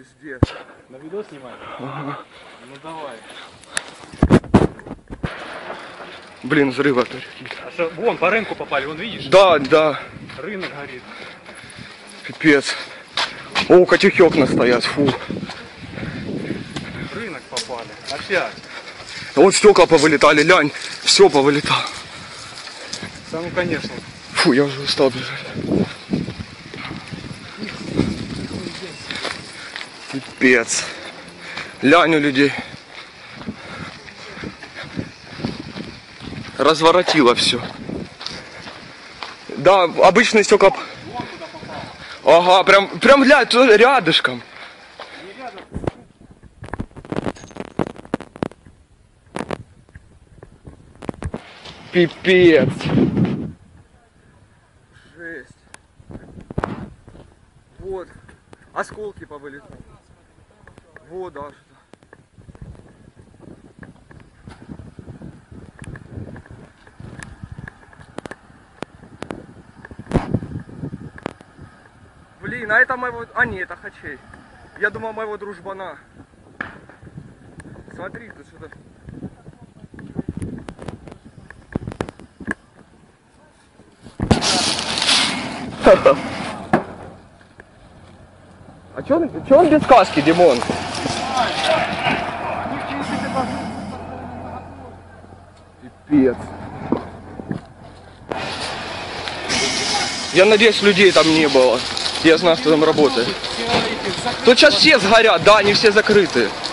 Пиздец. На видос снимать? Ага. Ну давай. Блин, взрывы опять. А что, вон, по рынку попали, вон видишь? Да, да. Рынок горит. Пипец. О, котюхи окна стоят, фу. Рынок попали. Опять. Вот стекла повылетали, лянь. Все повылетало. Да ну конечно. Фу, я уже устал бежать. Пипец. Лянь у людей. Разворотило все. Да, обычные стекла. Ага, прям глянь, тут рядышком. Пипец. Жесть. Вот. Осколки повылетали. Вот, да, что-то. Блин, а это моего... А, нет, это Хачей. Я думал, моего дружбана. Смотри, тут что-то... А чё он без каски, Димон? Пипец. Я надеюсь, людей там не было. Я знаю, кто там работает. Тут сейчас все сгорят, да, они все закрыты.